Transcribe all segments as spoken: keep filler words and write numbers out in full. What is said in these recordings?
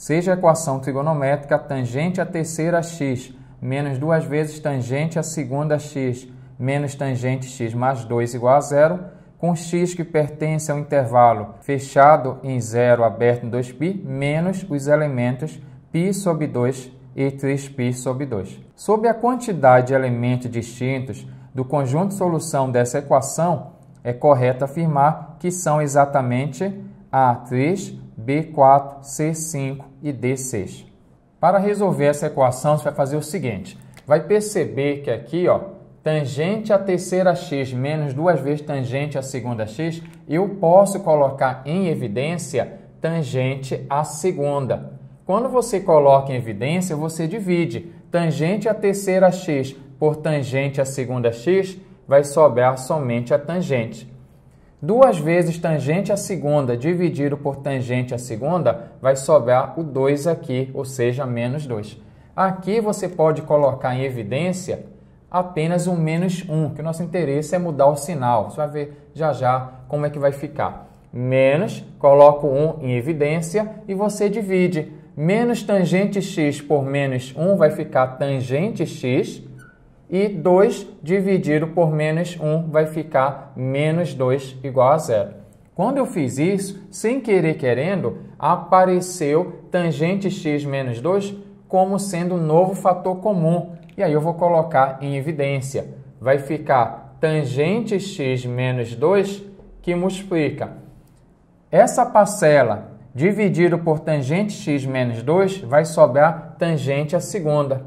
seja a equação trigonométrica tangente à terceira x menos duas vezes tangente à segunda x menos tangente x mais dois igual a zero, com x que pertence ao intervalo fechado em zero, aberto em dois π, menos os elementos π sobre dois e três π sobre dois. Sobre a quantidade de elementos distintos do conjunto de solução dessa equação, é correto afirmar que são exatamente A três, B quatro, C cinco e D seis. Para resolver essa equação, você vai fazer o seguinte. Vai perceber que aqui, ó, tangente à terceira x menos duas vezes tangente à segunda x, eu posso colocar em evidência tangente à segunda. Quando você coloca em evidência, você divide. Tangente à terceira x por tangente à segunda x, vai sobrar somente a tangente. duas vezes tangente à segunda dividido por tangente à segunda, vai sobrar o dois aqui, ou seja, menos dois. Aqui você pode colocar em evidência apenas um menos um, que o nosso interesse é mudar o sinal. Você vai ver já já como é que vai ficar. Menos, coloco um em evidência e você divide. Menos tangente x por menos um vai ficar tangente x. E dois dividido por menos um vai ficar menos dois igual a zero. Quando eu fiz isso, sem querer querendo, apareceu tangente x menos dois como sendo um novo fator comum. E aí eu vou colocar em evidência. Vai ficar tangente x menos dois que multiplica essa parcela dividido por tangente x menos dois, vai sobrar tangente à segunda.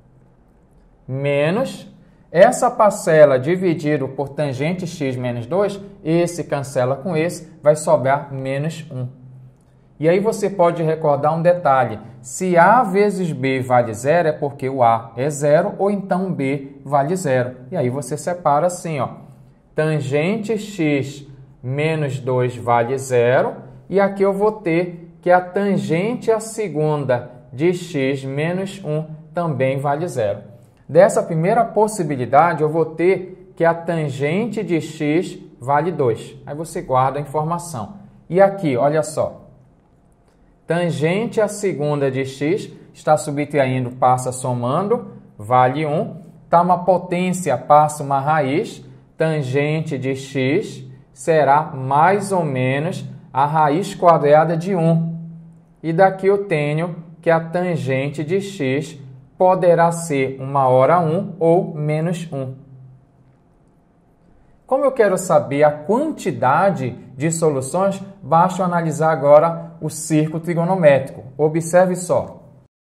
Menos essa parcela dividido por tangente x menos dois, esse cancela com esse, vai sobrar menos um. E aí você pode recordar um detalhe. Se A vezes B vale zero, é porque o A é zero, ou então B vale zero. E aí você separa assim, ó. Tangente x menos dois vale zero, e aqui eu vou ter que a tangente à segunda de x menos um também vale zero. Dessa primeira possibilidade, eu vou ter que a tangente de x vale dois. Aí você guarda a informação. E aqui, olha só. Tangente à segunda de x, está subtraindo, passa somando, vale um. Está uma potência, passa uma raiz. Tangente de x será mais ou menos a raiz quadrada de um. E daqui eu tenho que a tangente de x poderá ser uma hora um ou menos um. Como eu quero saber a quantidade de soluções, basta analisar agora o círculo trigonométrico. Observe só.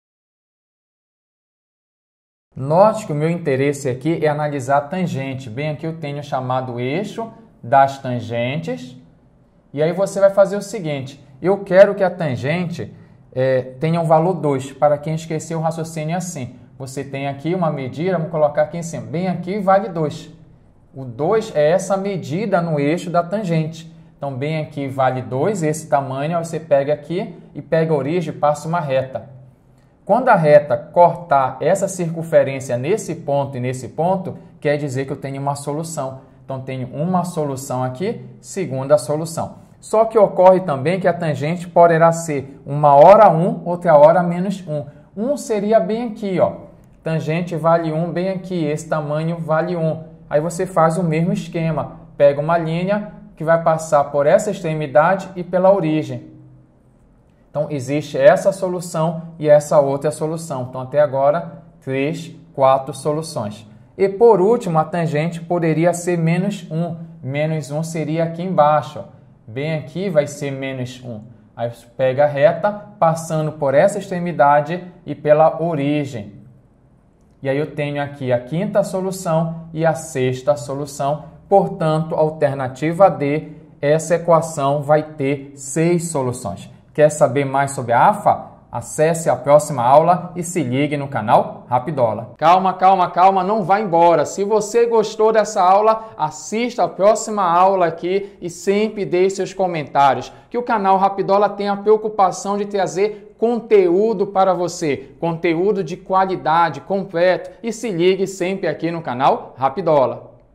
Note que o meu interesse aqui é analisar a tangente. Bem, aqui eu tenho chamado eixo das tangentes. E aí você vai fazer o seguinte. Eu quero que a tangente é, tenha um valor dois. Para quem esqueceu o raciocínio é assim. Você tem aqui uma medida, vamos colocar aqui em cima. Bem aqui vale dois. O dois é essa medida no eixo da tangente. Então, bem aqui vale dois, esse tamanho. Aí você pega aqui e pega a origem e passa uma reta. Quando a reta cortar essa circunferência nesse ponto e nesse ponto, quer dizer que eu tenho uma solução. Então, tenho uma solução aqui, segunda solução. Só que ocorre também que a tangente poderá ser uma hora um, outra hora menos um. um seria bem aqui, ó. Tangente vale um bem aqui, esse tamanho vale um. Aí você faz o mesmo esquema. Pega uma linha que vai passar por essa extremidade e pela origem. Então, existe essa solução e essa outra solução. Então, até agora, três, quatro soluções. E, por último, a tangente poderia ser menos um. Menos um seria aqui embaixo, ó. Bem aqui vai ser menos um. Aí você pega a reta, passando por essa extremidade e pela origem. E aí eu tenho aqui a quinta solução e a sexta solução. Portanto, alternativa D, essa equação vai ter seis soluções. Quer saber mais sobre a A F A? Acesse a próxima aula e se ligue no canal Rapidola. Calma, calma, calma, não vá embora. Se você gostou dessa aula, assista a próxima aula aqui e sempre deixe seus comentários. Que o canal Rapidola tem a preocupação de trazer conteúdo para você, conteúdo de qualidade, completo. E se ligue sempre aqui no canal Rapidola.